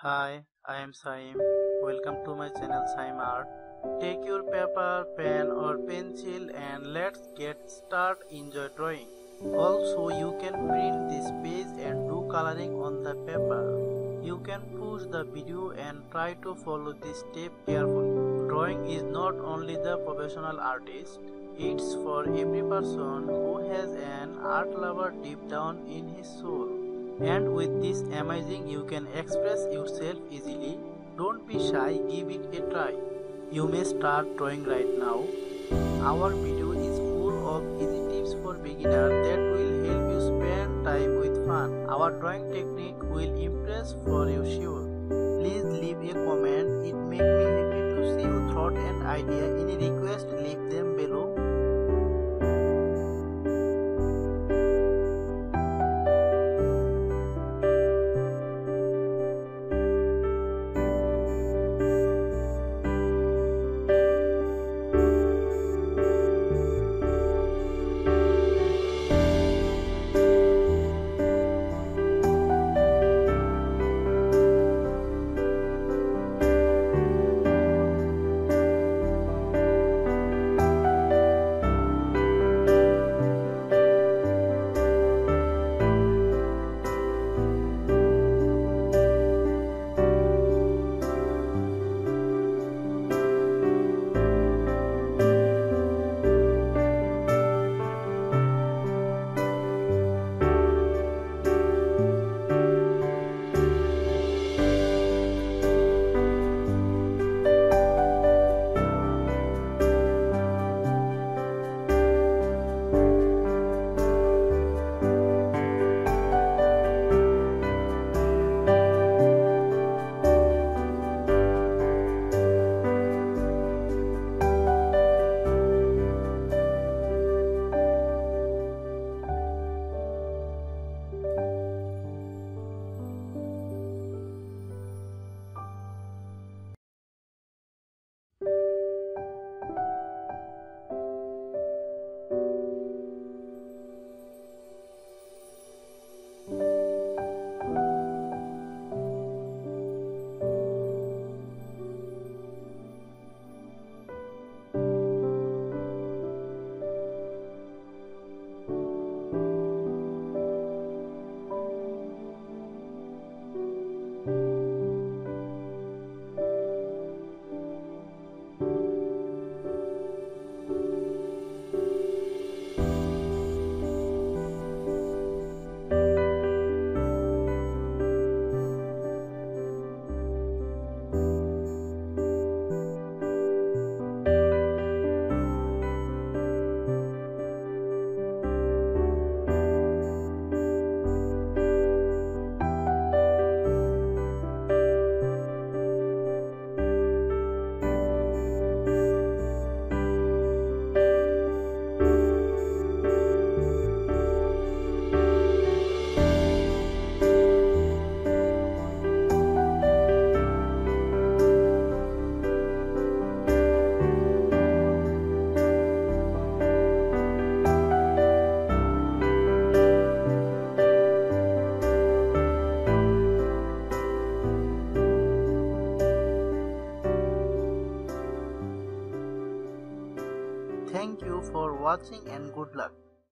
Hi, I am Saim. Welcome to my channel Saim Art. Take your paper, pen or pencil and let's get started. Enjoy drawing. Also, you can print this page and do coloring on the paper. You can pause the video and try to follow this step carefully. Drawing is not only the professional artist, it's for every person who has an art lover deep down in his soul. And with this amazing you can express yourself easily. Don't be shy, give it a try. You may start drawing right now. Our video is full of easy tips for beginners that will help you spend time with fun. Our drawing technique will impress for you sure. Please leave a comment. It makes me happy to see your thought and idea. Any request, leave them below. Thank you for watching and good luck.